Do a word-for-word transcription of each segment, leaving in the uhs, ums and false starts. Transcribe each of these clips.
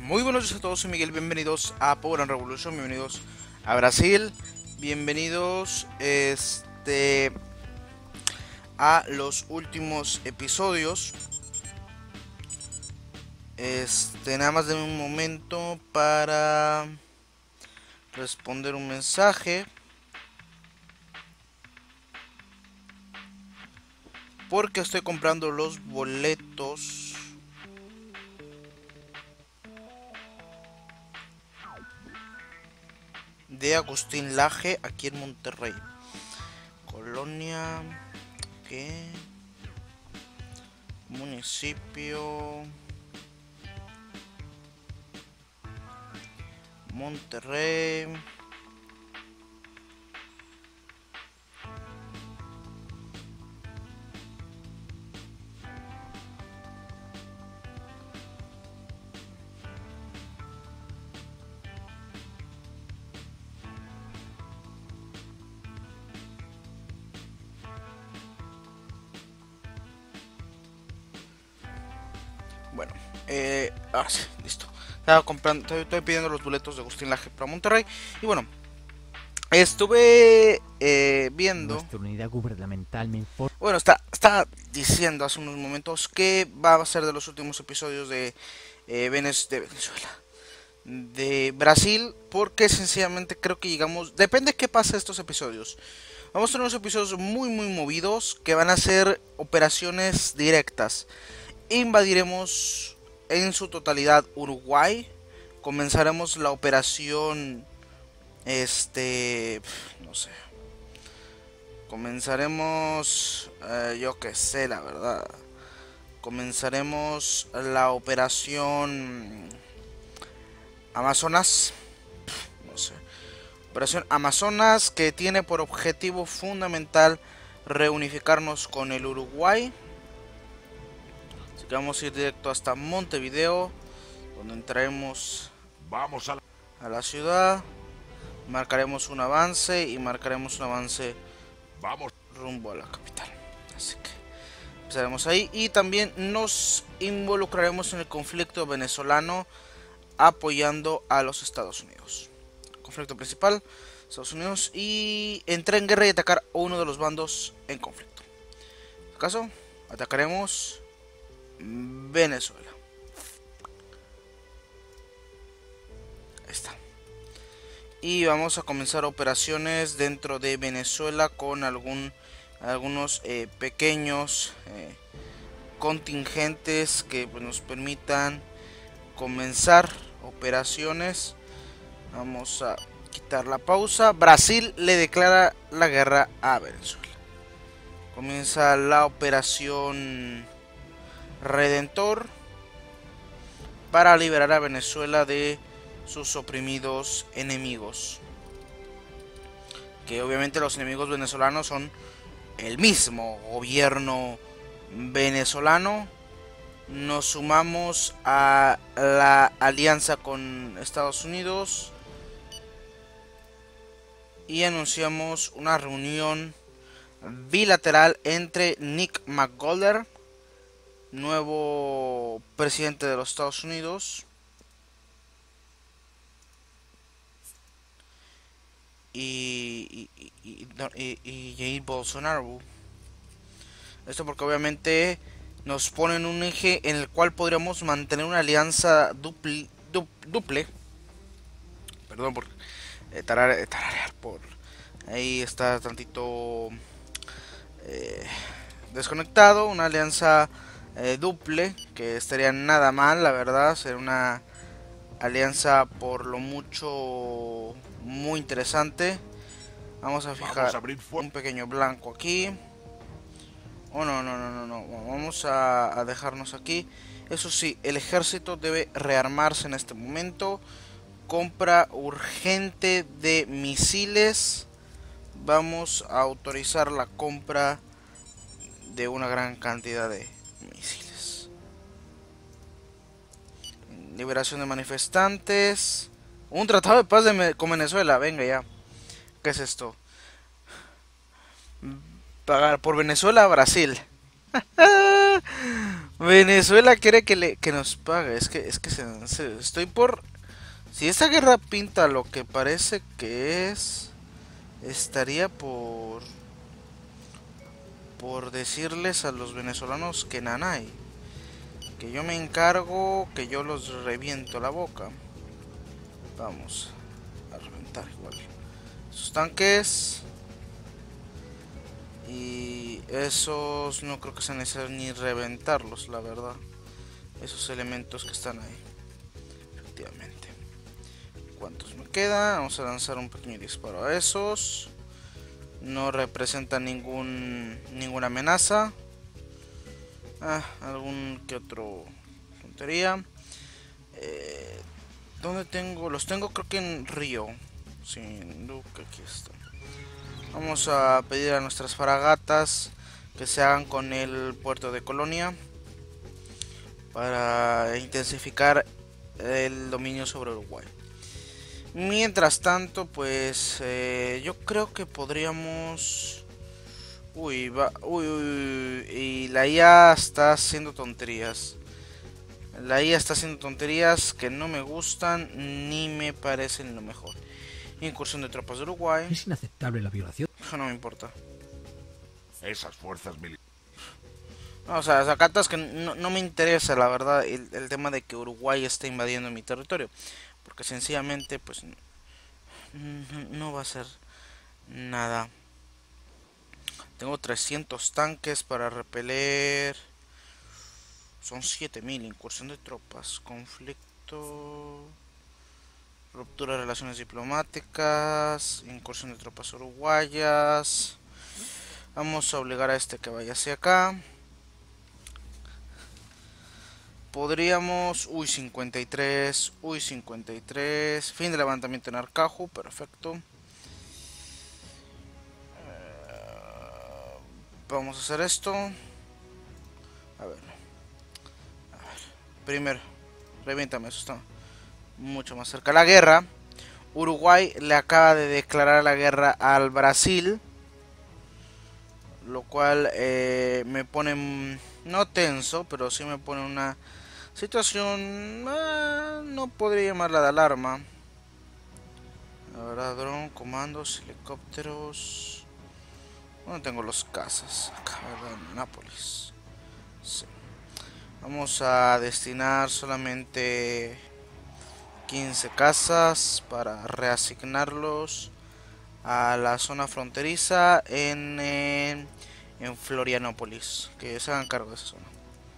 Muy buenos días a todos, soy Miguel, bienvenidos a Power and Revolution, bienvenidos a Brasil, bienvenidos este a los últimos episodios. Este, nada más de un momento para responder un mensaje. Porque estoy comprando los boletos de Agustín Laje aquí en Monterrey. Colonia, ¿qué? Municipio Monterrey. Bueno, eh, ah, sí, listo. Estaba comprando, estoy, estoy pidiendo los boletos de Agustín Laje para Monterrey. Y bueno, estuve eh, viendo. Nuestra unidad gubernamental me informa. Bueno, está, está diciendo hace unos momentos que va a ser de los últimos episodios de, eh, Venez- de Venezuela. De Brasil, porque sencillamente creo que llegamos. Depende de qué pase estos episodios. Vamos a tener unos episodios muy, muy movidos que van a ser operaciones directas. Invadiremos en su totalidad Uruguay. Comenzaremos la operación. Este. No sé. Comenzaremos. Eh, yo que sé, la verdad. Comenzaremos la operación Amazonas. No sé. Operación Amazonas, que tiene por objetivo fundamental reunificarnos con el Uruguay. Así que vamos a ir directo hasta Montevideo, donde entraremos Vamos a la... a la ciudad. Marcaremos un avance y marcaremos un avance Vamos. rumbo a la capital. Así que empezaremos ahí y también nos involucraremos en el conflicto venezolano apoyando a los Estados Unidos. Conflicto principal, Estados Unidos, y entrar en guerra y atacar a uno de los bandos en conflicto. En este caso, atacaremos Venezuela. Ahí está. Y vamos a comenzar operaciones dentro de Venezuela con algún, algunos eh, pequeños eh, contingentes que pues, nos permitan comenzar operaciones. Vamos a quitar la pausa. Brasil le declara la guerra a Venezuela. Comienza la operación Redentor para liberar a Venezuela de sus oprimidos enemigos. Que obviamente los enemigos venezolanos son el mismo gobierno venezolano. Nos sumamos a la alianza con Estados Unidos y anunciamos una reunión bilateral entre Nick McGolder, nuevo presidente de los Estados Unidos, y, y, y, y, y Jair Bolsonaro. Esto porque obviamente nos pone en un eje en el cual podríamos mantener una alianza duple, du, duple. Perdón por eh, tararear, tararear por ahí está tantito eh, desconectado. Una alianza eh, duple que estaría nada mal, la verdad. Sería una alianza por lo mucho muy interesante. Vamos a fijar Vamos a abrir un pequeño blanco aquí. Oh, no, no, no, no, no. Vamos a, a dejarnos aquí. Eso sí, el ejército debe rearmarse en este momento. Compra urgente de misiles. Vamos a autorizar la compra de una gran cantidad de misiles. Liberación de manifestantes. Un tratado de paz de, con Venezuela. Venga ya. ¿Qué es esto? Pagar por Venezuela a Brasil. Venezuela quiere que le que nos pague. Es que es que se, se- estoy por si esta guerra pinta lo que parece que es, estaría por por decirles a los venezolanos que nanay, que yo me encargo, que yo los reviento la boca. Vamos a reventar igual sus tanques. Y esos no creo que sea necesario ni reventarlos, la verdad. Esos elementos que están ahí. Efectivamente. ¿Cuántos me quedan? Vamos a lanzar un pequeño disparo a esos. No representan ningún ninguna amenaza. Ah, algún que otro tontería. Eh, ¿Dónde tengo? Los tengo creo que en Río. Sin duda aquí están. Vamos a pedir a nuestras fragatas que se hagan con el puerto de Colonia para intensificar el dominio sobre Uruguay. Mientras tanto, pues eh, yo creo que podríamos... Uy, va... Uy, uy, uy, y la I A está haciendo tonterías. La I A está haciendo tonterías que no me gustan ni me parecen lo mejor. Incursión de tropas de Uruguay. Es inaceptable la violación. No me importa. Esas fuerzas militares. No, o sea, Zacatas que no, no me interesa, la verdad, el, el tema de que Uruguay esté invadiendo mi territorio. Porque sencillamente, pues, no, no va a ser nada. Tengo trescientos tanques para repeler. Son siete mil. Incursión de tropas. Conflicto. Ruptura de relaciones diplomáticas. Incursión de tropas uruguayas. Vamos a obligar a este que vaya hacia acá. Podríamos... Uy, cincuenta y tres. Uy, cincuenta y tres. Fin de levantamiento en Arcaju. Perfecto. Vamos a hacer esto. A ver. A ver. Primero. Reviéntame, eso está mucho más cerca. La guerra. Uruguay le acaba de declarar la guerra al Brasil. Lo cual eh, me pone... No tenso, pero sí me pone una situación... Eh, no podría llamarla de alarma. Ahora dron, comandos, helicópteros... ¿Dónde tengo los cazas? Acá, ¿verdad? En Nápoles. Sí. Vamos a destinar solamente quince cazas para reasignarlos a la zona fronteriza en, en, en Florianópolis. Que se hagan cargo de esa zona.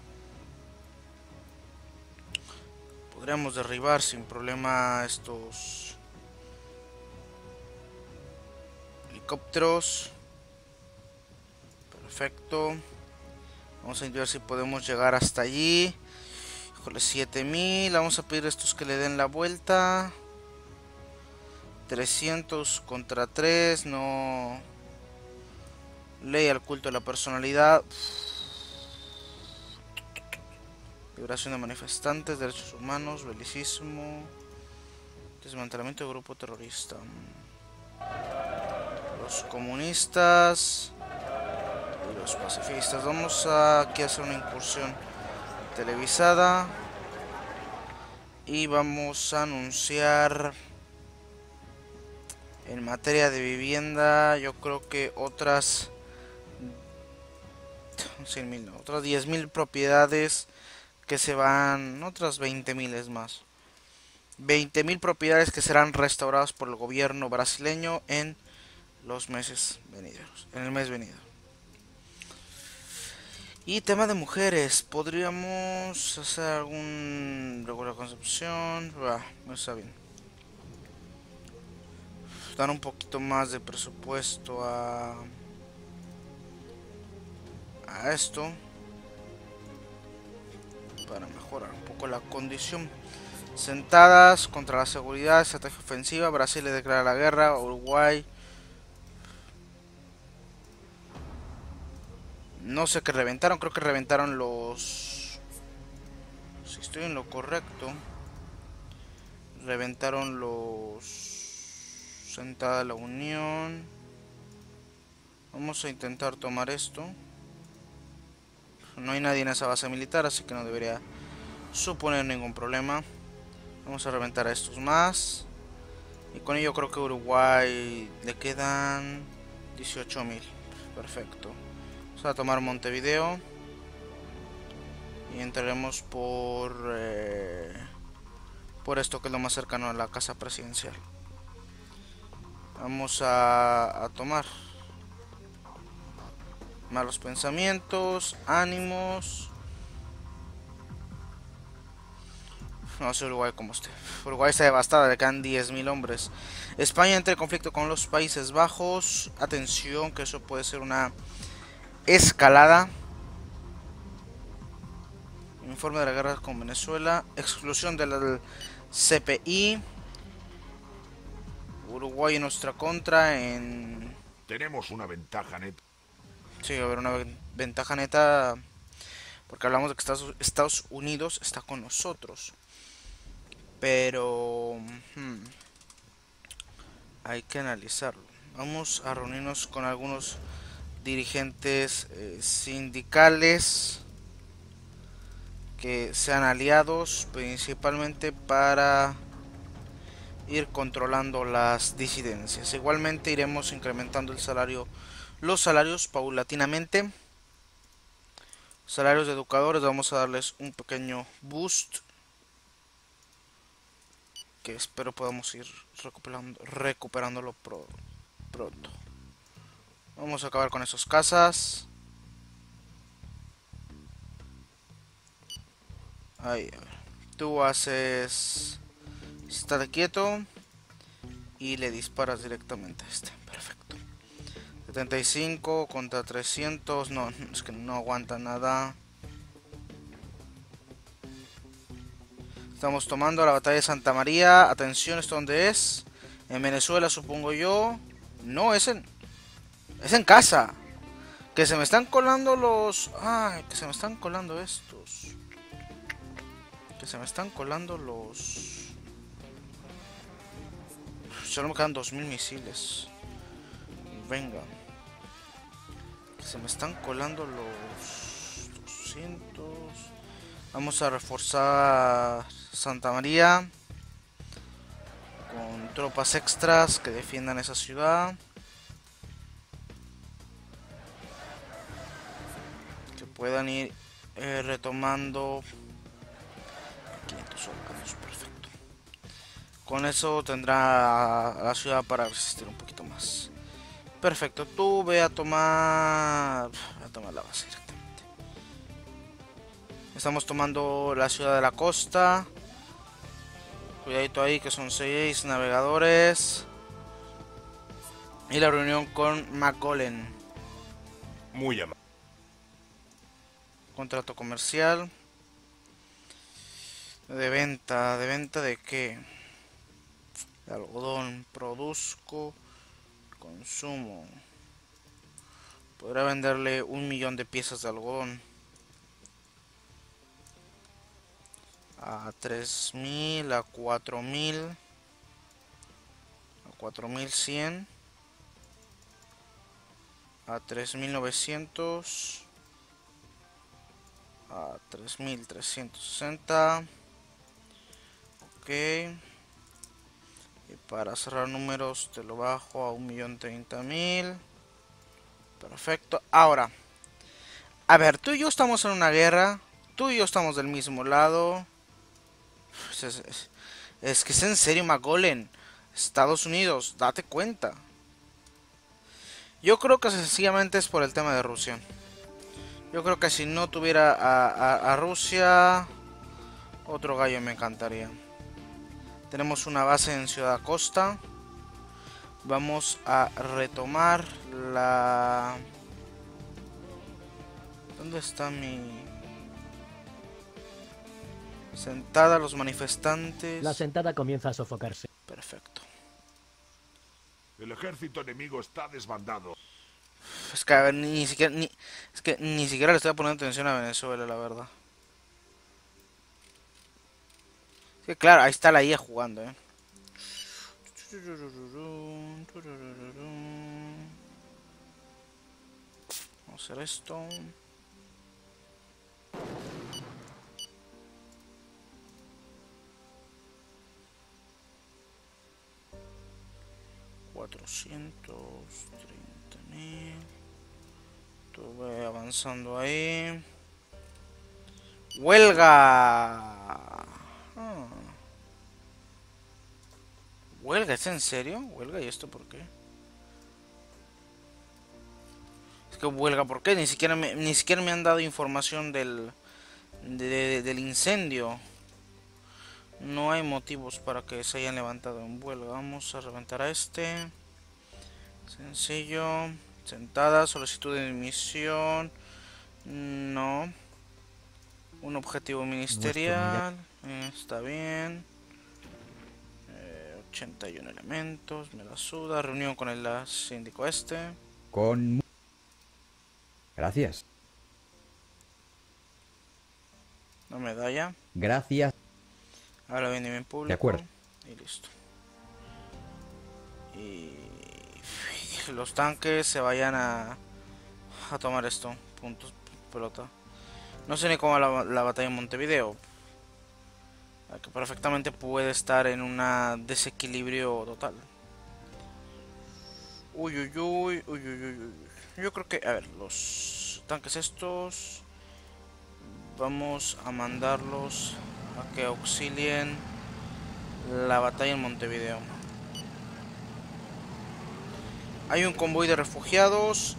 Podríamos derribar sin problema estos helicópteros. Perfecto. Vamos a ver si podemos llegar hasta allí. Híjole, siete mil. Vamos a pedir a estos que le den la vuelta. trescientos contra tres. No. Ley al culto de la personalidad. Liberación de manifestantes. Derechos humanos. Belicismo. Desmantelamiento de grupo terrorista. Los comunistas. Y los pacifistas. Vamos a aquí a hacer una incursión televisada. Y vamos a anunciar en materia de vivienda, yo creo que otras cien mil, no, otras diez mil propiedades que se van, otras veinte mil es más. veinte mil propiedades que serán restauradas por el gobierno brasileño en los meses venideros, en el mes venido. Y tema de mujeres, podríamos hacer algún regular concepción, bah, no está bien. Dar un poquito más de presupuesto a a esto para mejorar un poco la condición. Sentadas contra la seguridad, estrategia ofensiva. Brasil le declara la guerra a Uruguay. No sé qué reventaron, creo que reventaron los... Si estoy en lo correcto, reventaron los... Sentada la Unión. Vamos a intentar tomar esto. No hay nadie en esa base militar, así que no debería suponer ningún problema. Vamos a reventar a estos más. Y con ello creo que Uruguay le quedan dieciocho mil. Perfecto. Vamos a tomar Montevideo. Y entraremos por... Eh, por esto que es lo más cercano a la casa presidencial. Vamos a, a tomar. Malos pensamientos, ánimos. No sé Uruguay como esté. Uruguay está devastada, le quedan diez mil hombres. España entra en conflicto con los Países Bajos. Atención, que eso puede ser una escalada. Informe de la guerra con Venezuela. Exclusión del C P I. Uruguay en nuestra contra en... Tenemos una ventaja neta. Sí, va a haber una ventaja neta. Porque hablamos de que Estados, Estados Unidos está con nosotros. Pero... Hmm, hay que analizarlo. Vamos a reunirnos con algunos dirigentes eh, sindicales que sean aliados, principalmente para ir controlando las disidencias. Igualmente iremos incrementando el salario, los salarios paulatinamente. Salarios de educadores, vamos a darles un pequeño boost que espero podamos ir recuperando, recuperándolo pro, pronto. Vamos a acabar con esos casas. Ahí, a ver. Tú haces... Estate quieto. Y le disparas directamente a este. Perfecto. setenta y cinco contra trescientos. No, es que no aguanta nada. Estamos tomando la batalla de Santa María. Atención, ¿esto dónde es? En Venezuela, supongo yo. No, es en... Es en casa. Que se me están colando los... Ay, que se me están colando estos. Que se me están colando los... Solo me quedan dos mil misiles. Venga. Que se me están colando los... doscientos. Vamos a reforzar Santa María. Con tropas extras que defiendan esa ciudad. Que puedan ir eh, retomando... quinientos soldados, perfecto. Con eso tendrá la ciudad para resistir un poquito más. Perfecto, tú ve a tomar... a tomar la base directamente. Estamos tomando la ciudad de la costa. Cuidadito ahí que son seis navegadores. Y la reunión con Macaulay. Muy amable. Contrato comercial. De venta, ¿de venta de qué? De algodón. Produzco, consumo. Podrá venderle un millón de piezas de algodón. A tres mil, a cuatro mil. A cuatro mil cien. A tres mil novecientos. A tres mil trescientos sesenta. Ok. Y para cerrar números te lo bajo a un millón treinta mil. Perfecto. Ahora, a ver, tú y yo estamos en una guerra. Tú y yo estamos del mismo lado. Es, es, es que es en serio, Macaulay. Estados Unidos, date cuenta. Yo creo que sencillamente es por el tema de Rusia. Yo creo que si no tuviera a, a, a Rusia, otro gallo me encantaría. Tenemos una base en Ciudad Costa. Vamos a retomar la... ¿Dónde está mi...? Sentada los manifestantes. La sentada comienza a sofocarse. Perfecto. El ejército enemigo está desbandado. Es que a ver, ni, ni siquiera ni, es que ni siquiera le estoy poniendo atención a Venezuela, la verdad. Es que claro, ahí está la I A jugando, eh. Vamos a hacer esto. cuatrocientos treinta mil. Estuve avanzando ahí. ¡Huelga! Ah. ¿Huelga? ¿Es en serio? ¿Huelga? ¿Y esto por qué? Es que huelga, ¿por qué? Ni siquiera me, ni siquiera me han dado información del, de, de, del incendio. No hay motivos para que se hayan levantado en huelga. Vamos a reventar a este. Sencillo. Sentada, solicitud de dimisión. No. Un objetivo ministerial. Eh, está bien. Eh, ochenta y uno elementos. Me la suda. Reunión con el síndico este. Con... Gracias. Una medalla. Gracias. Ahora viene bien público. De acuerdo. Y listo. Y los tanques se vayan a, a tomar esto. Puntos, pelota. No sé ni cómo va la, la batalla en Montevideo. Que perfectamente puede estar en un desequilibrio total. Uy, uy, uy, uy, uy, uy, uy. Yo creo que, a ver, los tanques estos vamos a mandarlos a que auxilien la batalla en Montevideo. Hay un convoy de refugiados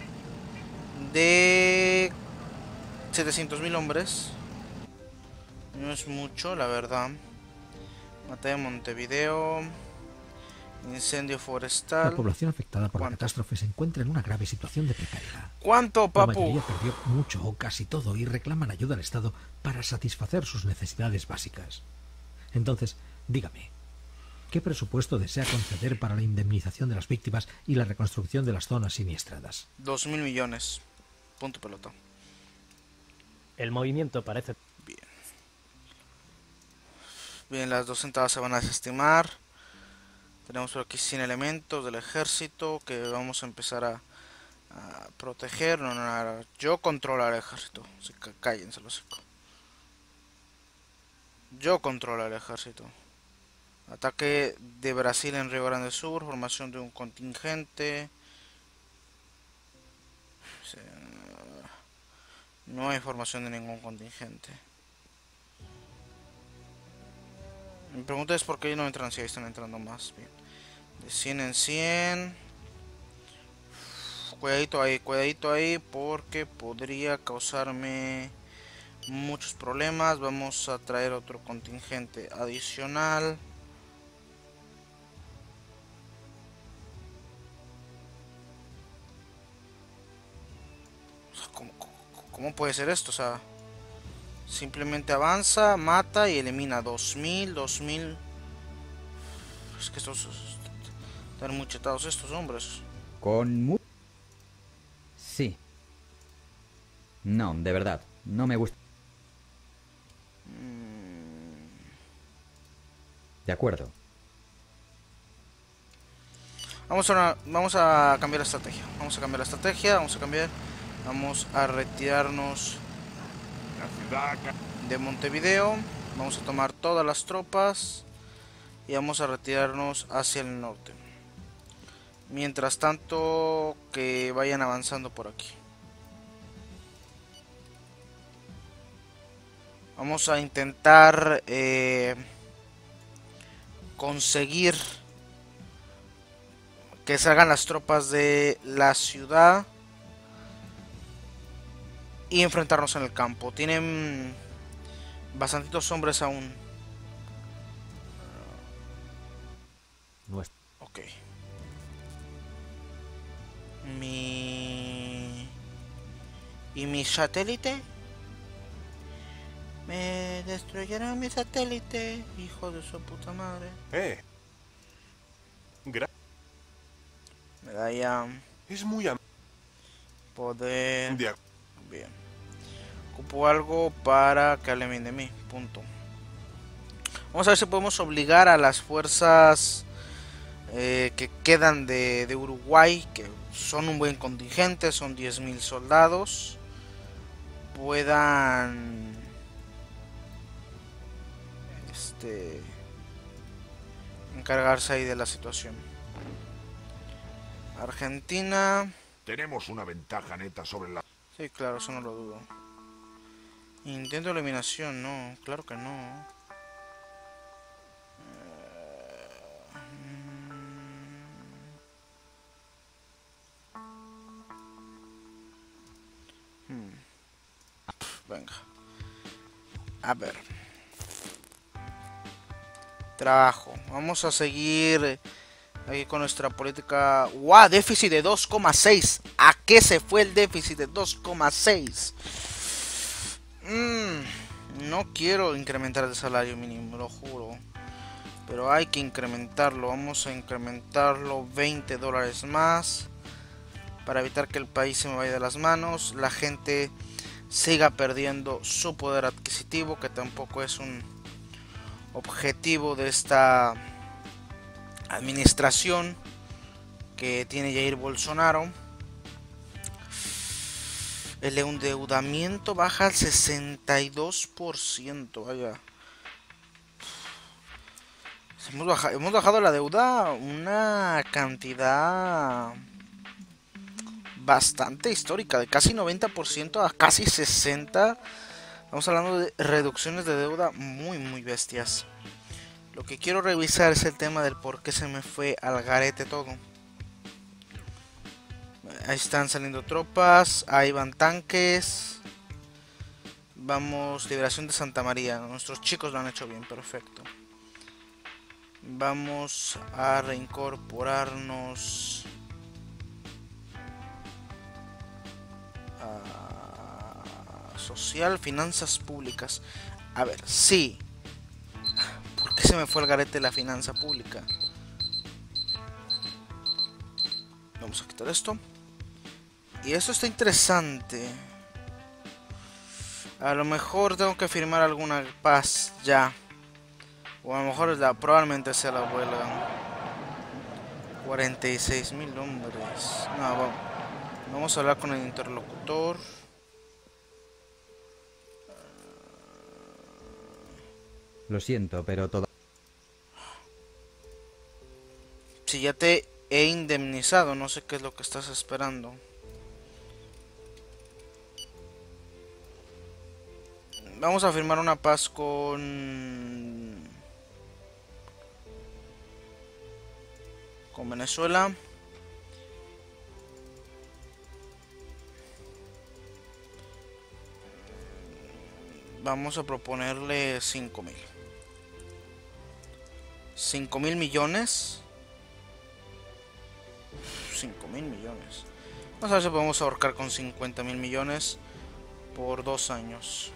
de setecientos mil hombres. No es mucho, la verdad. Batalla en Montevideo. Incendio forestal. La población afectada por la ¿Cuánto? catástrofe se encuentra en una grave situación de precariedad. ¿Cuánto, La papu? mayoría perdió mucho o casi todo y reclaman ayuda al Estado para satisfacer sus necesidades básicas. Entonces, dígame, ¿qué presupuesto desea conceder para la indemnización de las víctimas y la reconstrucción de las zonas siniestradas? Dos mil millones. Punto pelota. El movimiento parece... Bien. Bien, las dos entradas se van a desestimar. Tenemos por aquí cien elementos del ejército que vamos a empezar a, a proteger. No, no, no, yo controlo al ejército. Así que cállense los hocico. Yo controlo al ejército. Ataque de Brasil en Río Grande Sur. Formación de un contingente. No hay formación de ningún contingente. Mi pregunta es por qué no entran si ahí están entrando más. Bien. De cien en cien. Cuidadito ahí, cuidadito ahí porque podría causarme muchos problemas. Vamos a traer otro contingente adicional. ¿Cómo, cómo puede ser esto? O sea, simplemente avanza, mata y elimina dos mil, dos mil. Es que estos están muy chetados estos hombres. Con... mu- Sí. No, de verdad. No me gusta. De acuerdo. Vamos a, vamos a cambiar la estrategia. Vamos a cambiar la estrategia. Vamos a cambiar. Vamos a retirarnos La ciudad... ca- de Montevideo. Vamos a tomar todas las tropas. Y vamos a retirarnos hacia el norte. Mientras tanto, que vayan avanzando por aquí. Vamos a intentar eh, conseguir que salgan las tropas de la ciudad y enfrentarnos en el campo. Tienen bastantitos hombres aún. Nuestro... Ok. Mi... ¿Y mi satélite? Me destruyeron mi satélite, hijo de su puta madre. Eh. Gra- Medalla, es muy am... poder... De ac- Bien. Ocupo algo para que hablen bien de mí. Punto. Vamos a ver si podemos obligar a las fuerzas eh, que quedan de, de Uruguay, que son un buen contingente, son diez mil soldados, puedan este encargarse ahí de la situación. Argentina. Tenemos una ventaja neta sobre la... Sí, claro, eso no lo dudo. Intento de eliminación, no, claro que no. Hmm. Venga. A ver. Trabajo. Vamos a seguir aquí con nuestra política. ¡Wow! Déficit de dos coma seis. ¿A qué se fue el déficit de dos coma seis? Mm, no quiero incrementar el salario mínimo, lo juro. Pero hay que incrementarlo. Vamos a incrementarlo veinte dólares más. Para evitar que el país se me vaya de las manos. La gente siga perdiendo su poder adquisitivo. Que tampoco es un objetivo de esta administración que tiene Jair Bolsonaro. El endeudamiento baja al sesenta y dos por ciento. Vaya. Hemos bajado, hemos bajado la deuda una cantidad bastante histórica, de casi noventa por ciento a casi sesenta por ciento. Estamos hablando de reducciones de deuda muy muy bestias. Lo que quiero revisar es el tema del por qué se me fue al garete todo. Ahí están saliendo tropas, ahí van tanques. Vamos, liberación de Santa María. Nuestros chicos lo han hecho bien, perfecto. Vamos a reincorporarnos a social, finanzas públicas. A ver, sí. ¿Por qué se me fue el garete la finanza pública? Vamos a quitar esto. Y eso está interesante. A lo mejor tengo que firmar alguna paz ya. O a lo mejor es la, probablemente sea la huelga. cuarenta y seis mil hombres. No, vamos. Vamos a hablar con el interlocutor. Lo siento, pero todo... Si ya te he indemnizado, no sé qué es lo que estás esperando. Vamos a firmar una paz con... con Venezuela. Vamos a proponerle cinco mil. cinco mil millones. cinco mil millones. Vamos a ver si podemos ahorcar con cincuenta mil millones por dos años.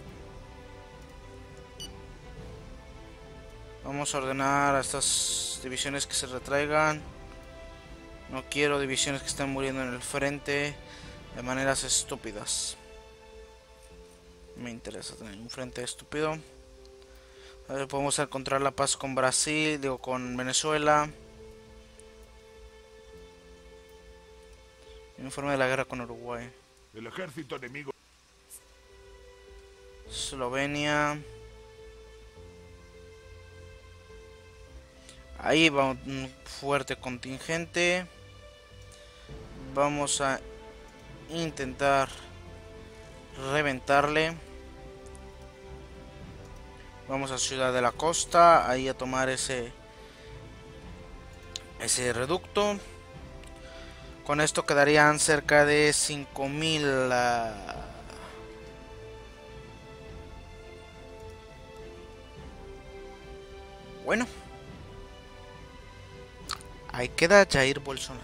Vamos a ordenar a estas divisiones que se retraigan. No quiero divisiones que estén muriendo en el frente de maneras estúpidas. Me interesa tener un frente estúpido. A ver, podemos encontrar la paz con Brasil, digo, con Venezuela. Informe de la guerra con Uruguay. El ejército enemigo... Eslovenia. Ahí va un fuerte contingente. Vamos a intentar reventarle. Vamos a Ciudad de la Costa, ahí a tomar ese ese reducto. Con esto quedarían cerca de cinco mil uh, bueno, ahí queda Jair Bolsonaro.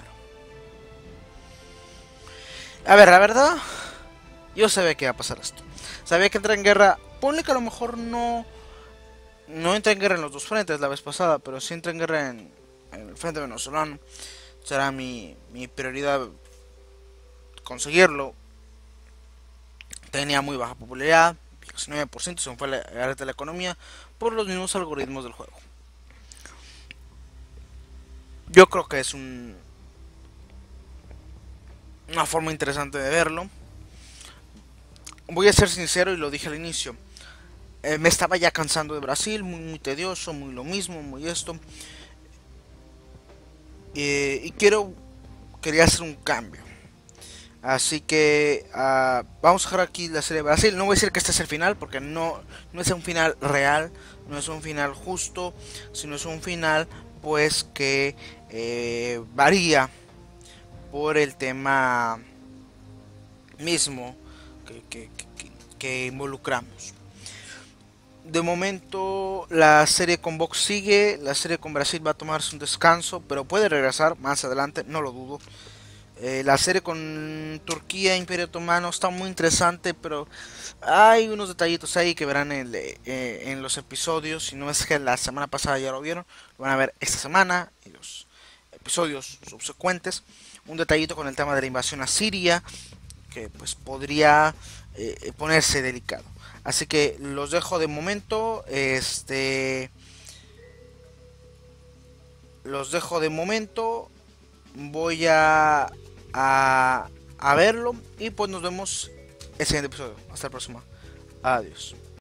A ver, la verdad, yo sabía que iba a pasar esto. Sabía que entra en guerra. Ponle que a lo mejor no No entra en guerra en los dos frentes la vez pasada, pero sí entra en guerra en, en el frente venezolano. Será mi, mi prioridad conseguirlo. Tenía muy baja popularidad, diecinueve por ciento, se me fue la gareta de la economía por los mismos algoritmos del juego. Yo creo que es un, una forma interesante de verlo. Voy a ser sincero y lo dije al inicio. Eh, me estaba ya cansando de Brasil, muy, muy tedioso, muy lo mismo, muy esto. Eh, y quiero quería hacer un cambio. Así que uh, vamos a dejar aquí la serie de Brasil. No voy a decir que este es el final, porque no, no es un final real, no es un final justo, sino es un final pues que eh, varía por el tema mismo que, que, que, que involucramos. De momento la serie con Box sigue, la serie con Brasil va a tomarse un descanso, pero puede regresar más adelante, no lo dudo. Eh, la serie con Turquía, Imperio Otomano está muy interesante, pero hay unos detallitos ahí que verán en, eh, en los episodios. Si no es que la semana pasada ya lo vieron, lo van a ver esta semana y los episodios subsecuentes. Un detallito con el tema de la invasión a Siria, que pues podría eh, ponerse delicado. Así que los dejo de momento. Este. Los dejo de momento. Voy a, a, a verlo. Y pues nos vemos el siguiente episodio. Hasta el próximo. Adiós.